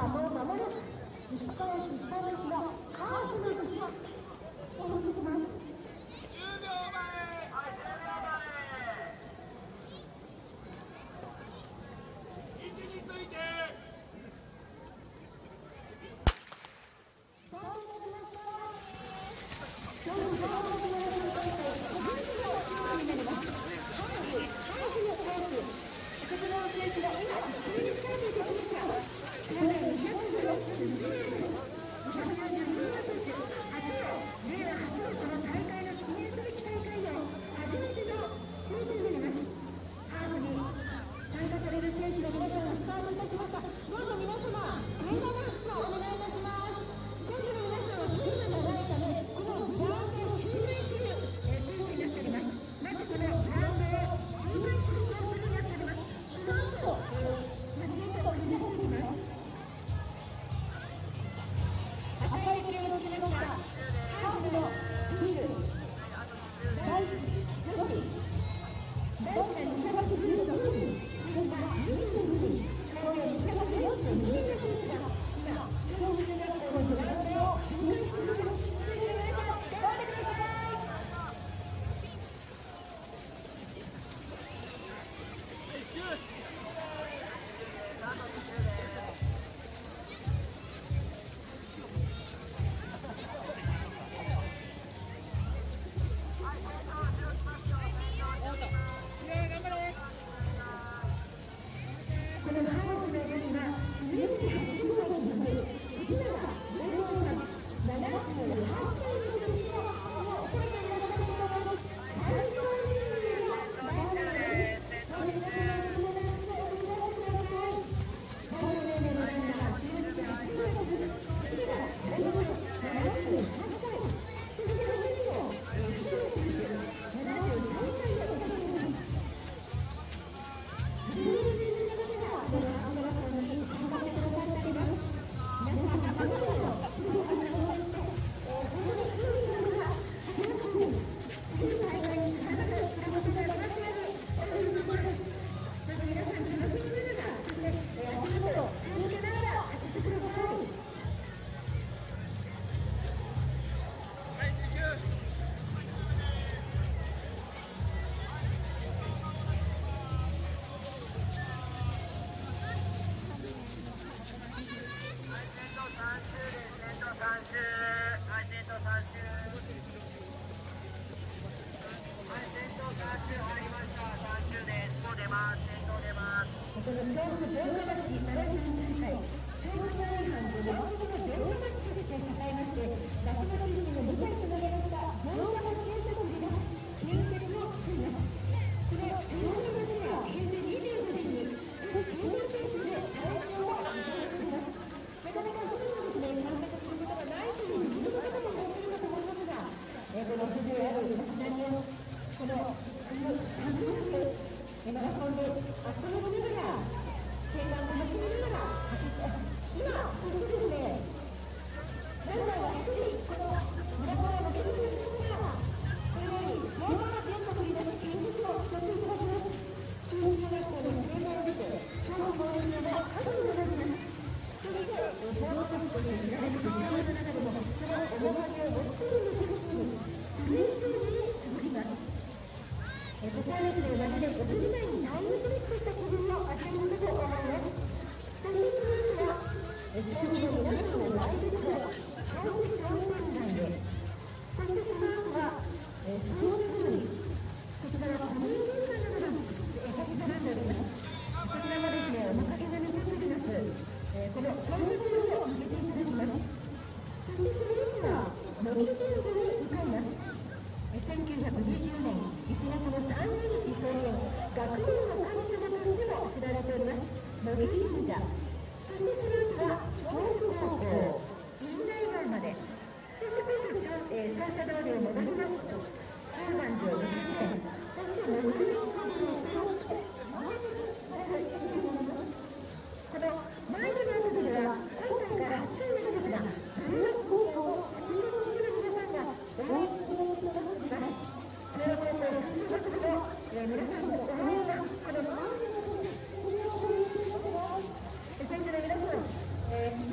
こ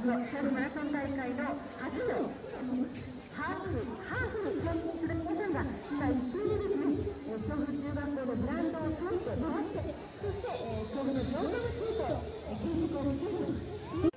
フマラソン大会の初のハーフに挑戦する皆さんが今一斉にですね、調布中学校のグラウンドを通って回って、そして調布の城下町へと見学をしています。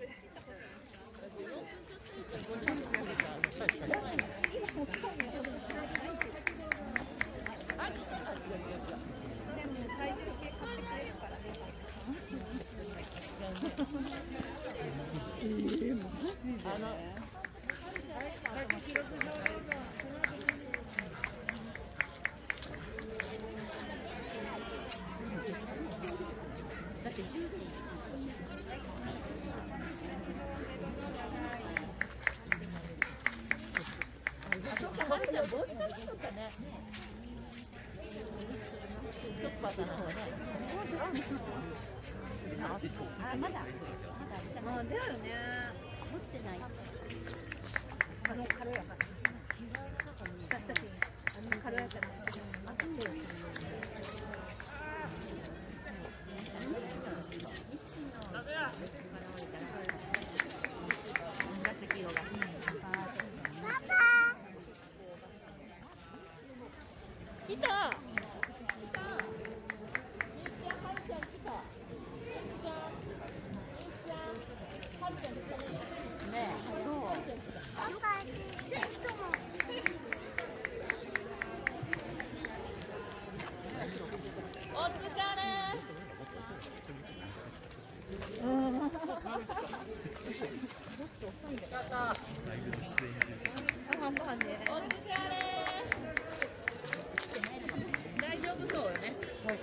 だって10時。あそこまでじゃ帽子かぶっとったね。ちょっとバカな方ね。あ、まだ。まあだよね。持ってない。軽やか。私たち軽やかな。紫色が。来た。ねえ、そう。お疲れ。大丈夫そうよね。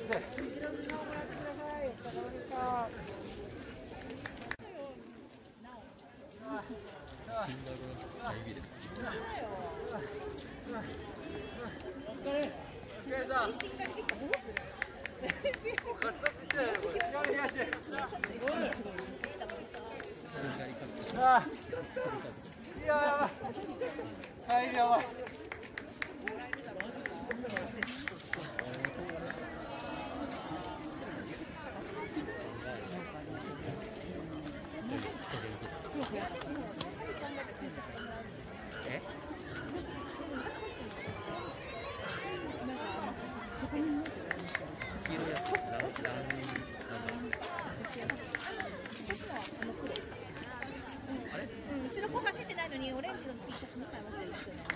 うちの子走ってないのにオレンジの T シャツ2枚持ってるんですよね。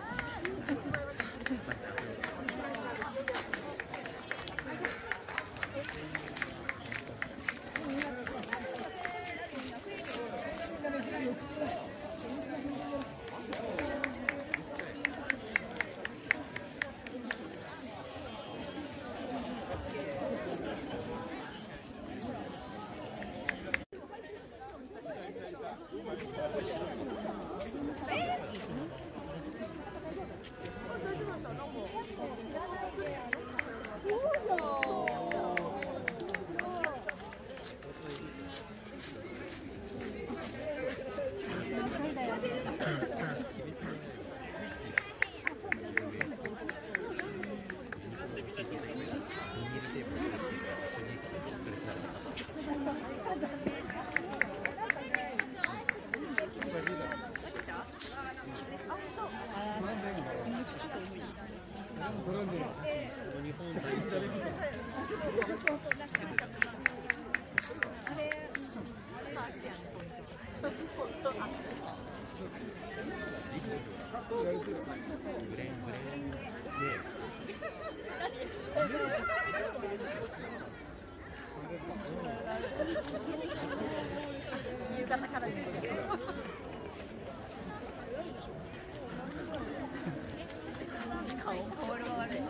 夕方からですよ。顔色が悪い。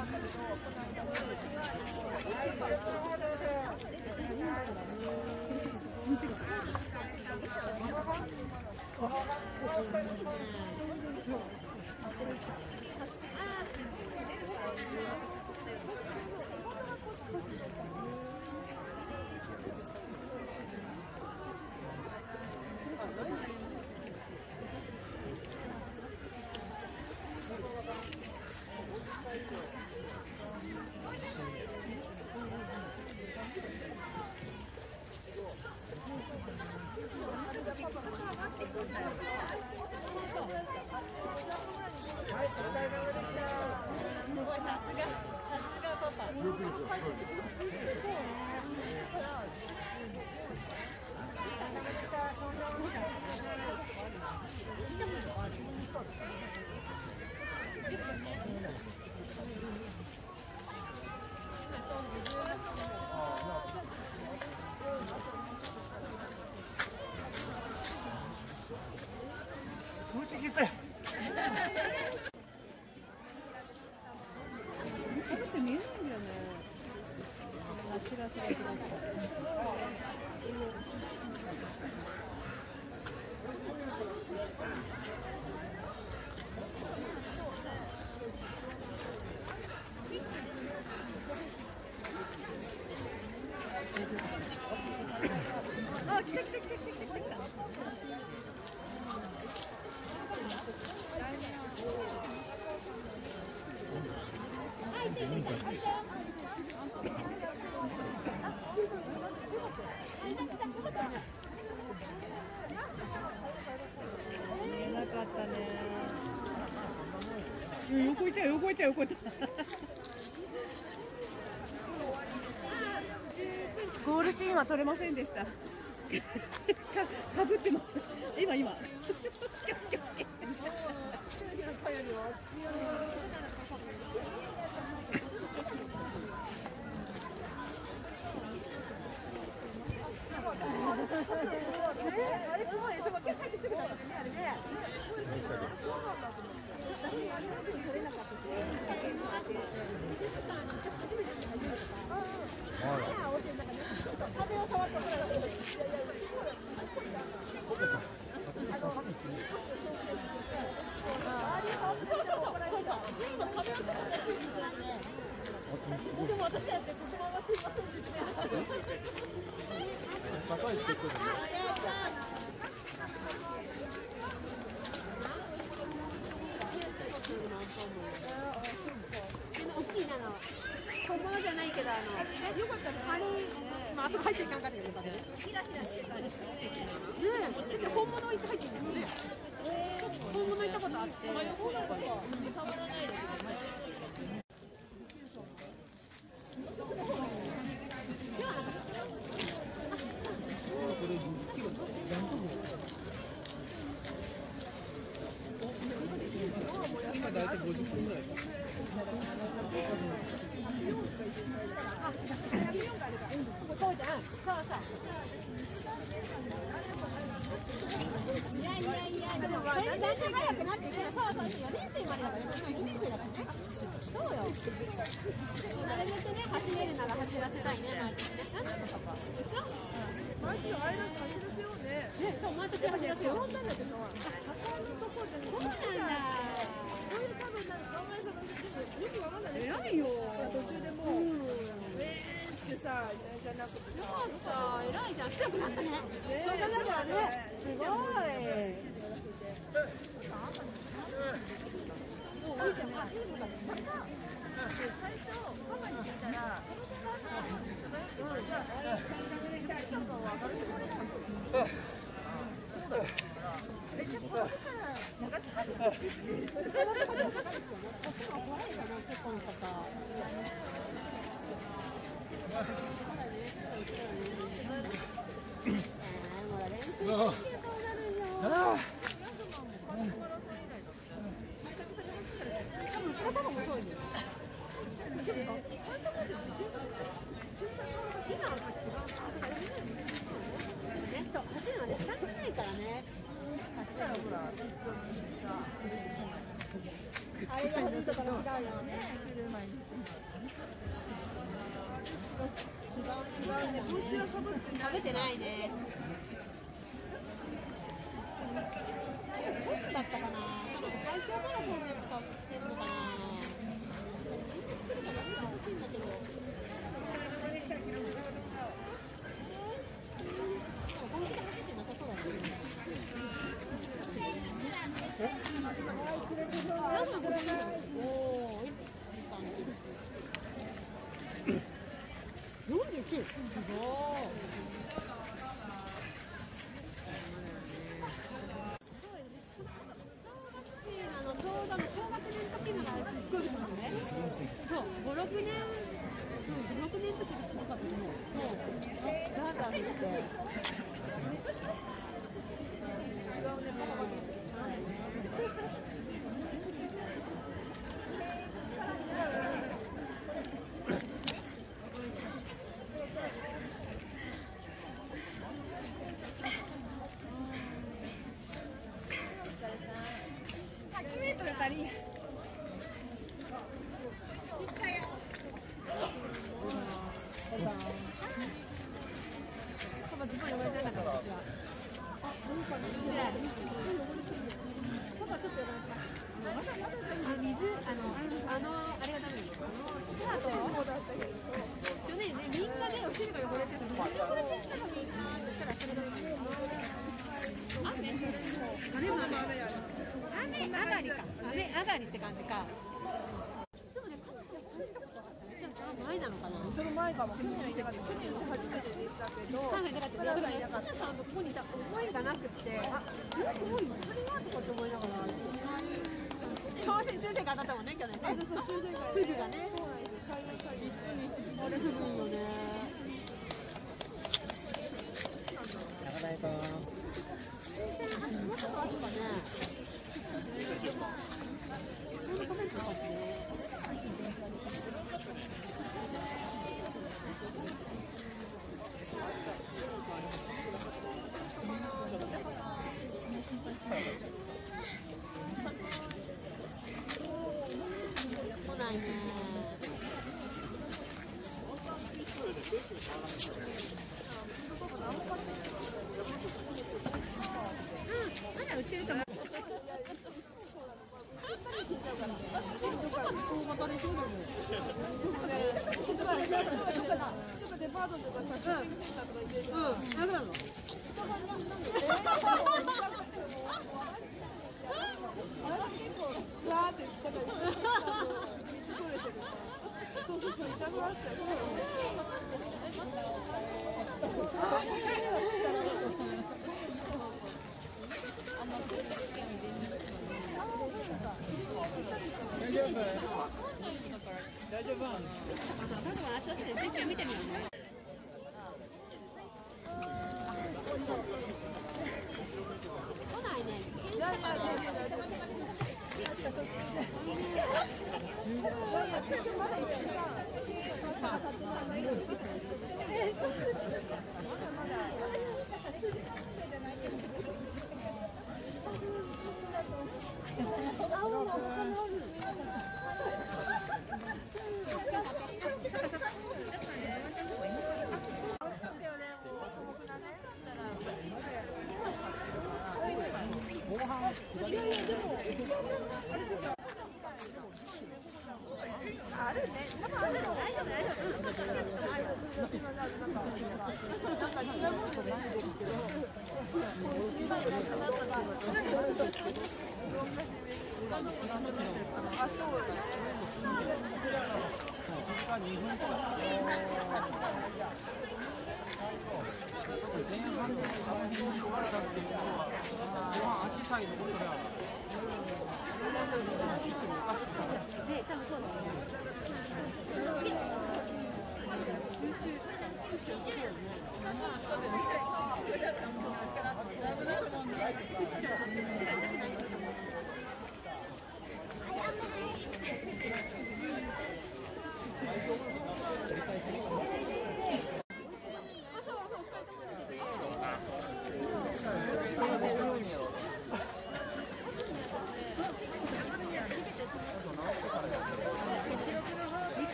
横いたよ、横いたよ、横いた。ゴールシーンは取れませんでした。かぶってました。今。 大きいなの。本物じゃないけど、よかったら、あと入っていかんかったけど、ひらひらしてたんですよ。ねえ、本物入ってるんですよね。本物行ったことあって。触らないで。 今大体50分ぐらい。偉いよ。途中でもうってさ、じゃなくてさ、偉いじゃん。強くなったね。そうだからね。すごい。最初ママに聞いたら、走るのね、時間がないからね。 あれが古いところ違うよ。帽子はかぶってないね。だったかな。多分会社マラソンで使ってるのかな。欲しいんだけど。本気で走ってなさそうだね。49。すごい。小学年の時のすごいことね。そう、5、6年の時ですごかったと思う。そう。ガーガー言って。雨上がりって感じか。でもね、かなり前なのかな。 その前かも。去年いなかった。去年うち初めてで行ったけど。はい、だからね、皆さんとここにいた思いがなくて、あ、すごいそれがとかって思いながら。 先生が当たったもんね、去年ね。 フグがね。 あれフグいいよね。 中台君。 もっとあとかね。普通のコメントとかってね。来ないね。まだ売ってると思う。大型でしょでも。 デパートとかさ、ショッピングセンターとか行ってるとさ、 なくなるの？ わーってだから取れてる。そう痛くなっちゃう。 大丈夫？大丈夫？ 後で実際見てみようね。来ないね。 後半左でもあるね。多分あるの大丈夫大丈夫。なんか違うものもないですけど。あ、そうね。 時間2分とか。前半でサムヒンに壊れたっていうのは、後半足サイドでこれは。 ね、多分そうだよね。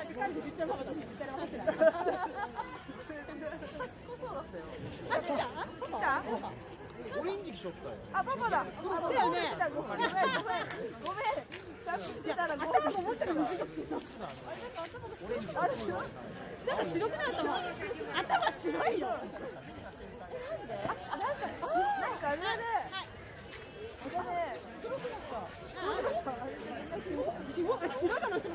で彼女絶対分かった。絶対分かってない。 賢そうだったよ。 来た？ オレンジ着しょったよ。 あ、パパだ。だよね。ごめん。さっき見てたらゴールしてた。あれ白い。なんか白くなったもん。頭白いよ。なんかあれで。黒くなった。白だな白。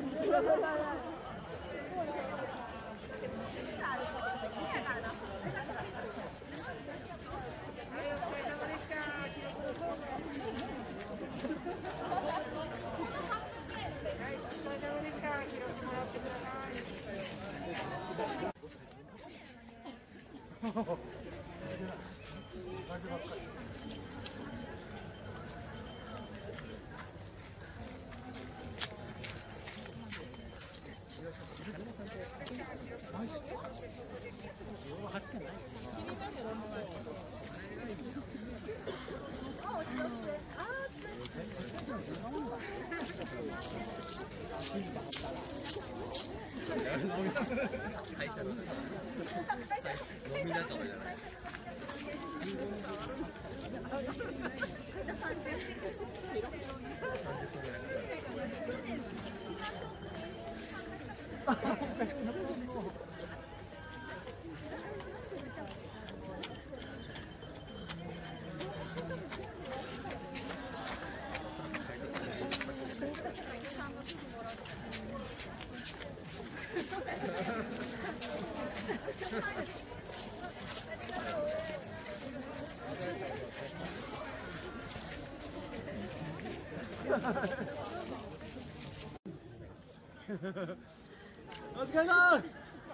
お疲れさん。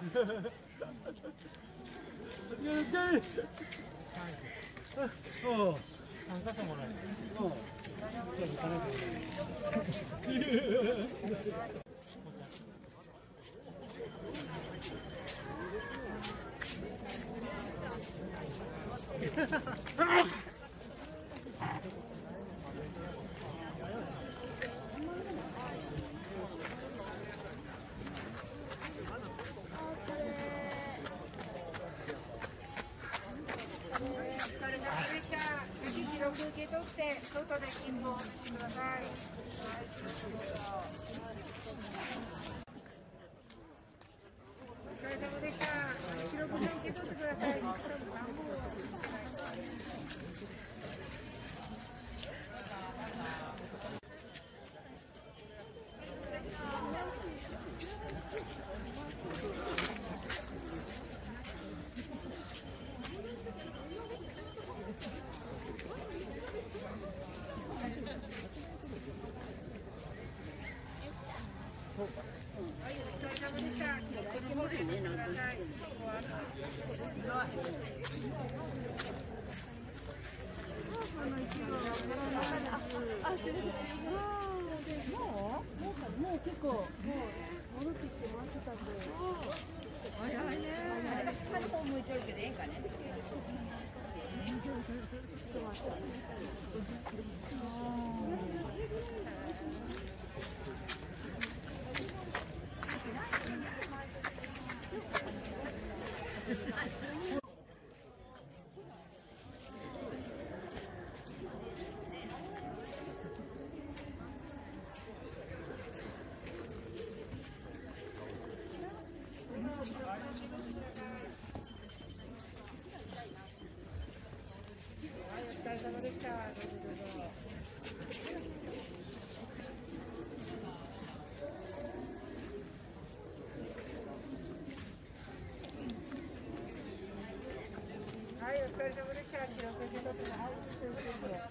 参加者もらえる。 受け取って外で勤務をしてください。お疲れ様でした。記録で受け取ってください。もう結構戻ってきて回ってたんで。早いね。あれが下の方向いちゃうけどええんかね。お疲れ様でした。どうぞどうぞ。はい、お疲れ様でした。記録受け取っても、はい、先生で。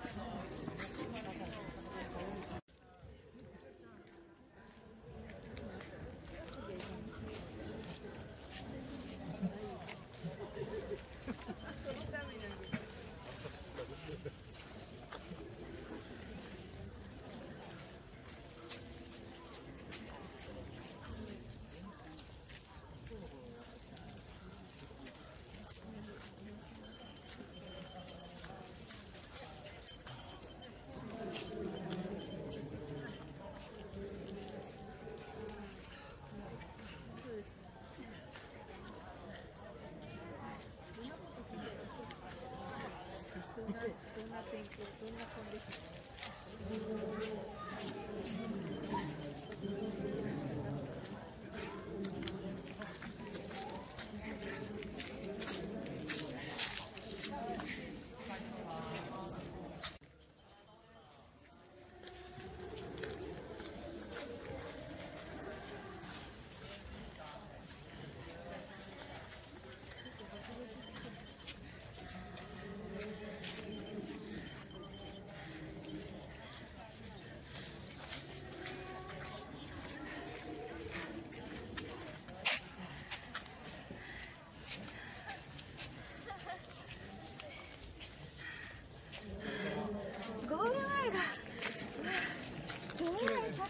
天気、どんなコンディション？ゴール前がどうなるさか。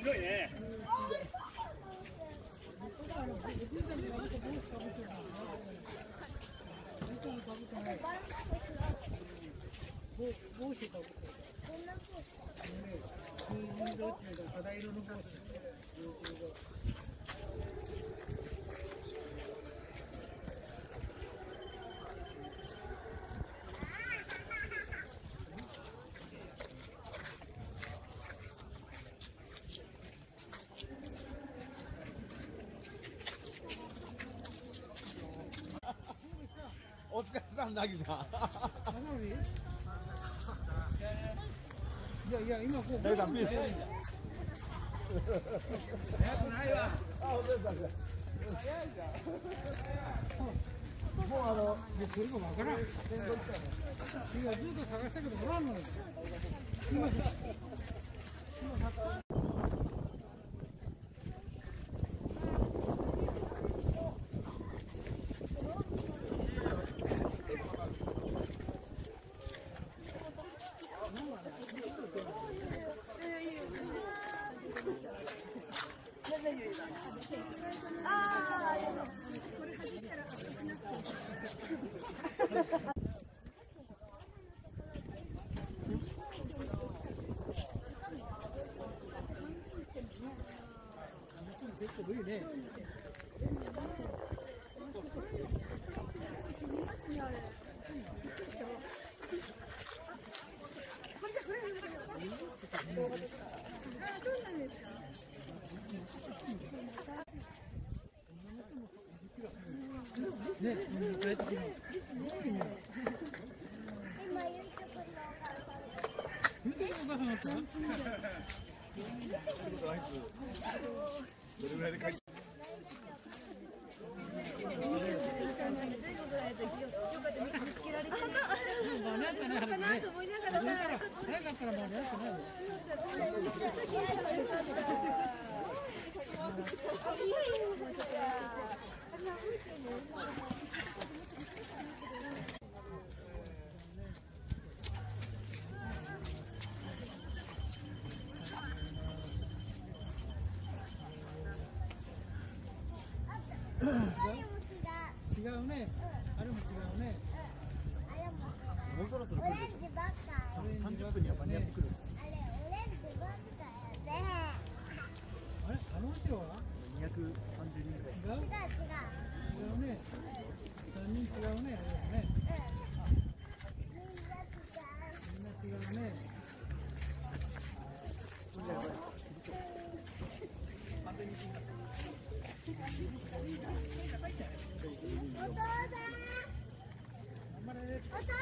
白いね。 お疲れさん、なぎさん。 いやいや、今こう。 なぎさん、ピース。 早くないわ。 あ、お疲れさん。もうそれがわからん。いや、ずっと探したけど、おらんのよ。結構いいね。ね、帰ってきます。見てるお母さんだった？ どれぐらいで帰って違うね。あれも違うね。 もうそろそろオレンジばっか 30分には間に合ってくる。 あれオレンジばっかやねあれ、あの後ろは 230人ぐらい。 違う？ 違う違う違うね。3人違うね。あれね。みんな違うね。 お父さん頑張れ。 お父さん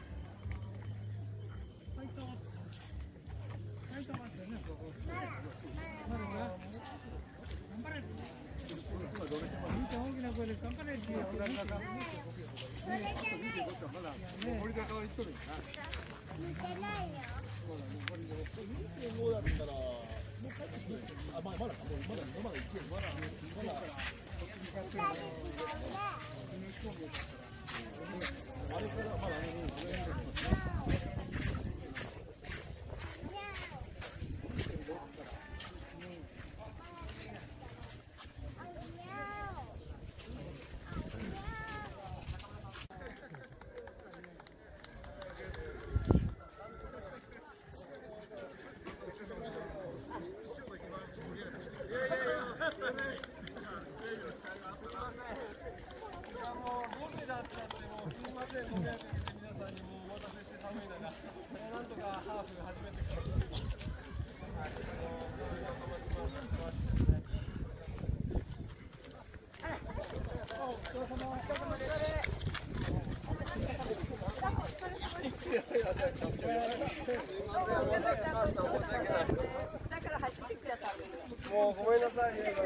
ファイト。ファイト待ってね。 まだまだが。頑張れ。みーちゃん大きな声で頑張れって言う。 それじゃない森高は言っとるんやな。 似てないよもうだったら、もう帰ってきてる。あ、まだか、もうまだ行ける。まだ。 二人違うねあれからまだなんとかハーフ初めてからもうごめんなさいね。